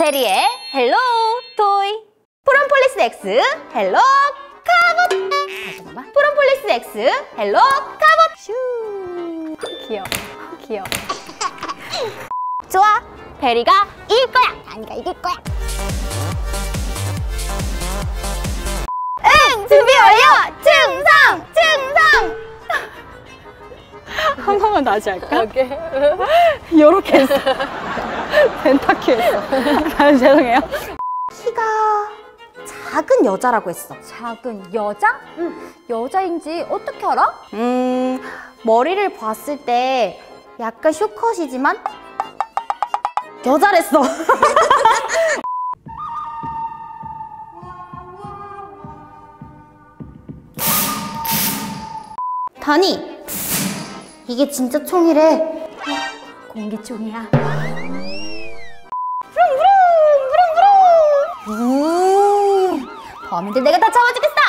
페리의 헬로 토이. 프롬폴리스 X 헬로 카봇. 다시 봐봐. 프롬폴리스 X 헬로 카봇. 슈. 귀여워. 귀여워. 좋아. 페리가 이길 거야. 아니가 이길 거야. 응! 준비 완료! 충성! 충성! 한 번만 다시 할까? 오케이. 요렇게 했어. 펜타키 했어. 아, 죄송해요. 키가 작은 여자라고 했어. 작은 여자? 응. 여자인지 어떻게 알아? 머리를 봤을 때 약간 쇼컷이지만 여자랬어. 다니, 이게 진짜 총이래. 공기총이야. 브릉브릉 브릉브릉. 범인들 내가 다 잡아주겠어.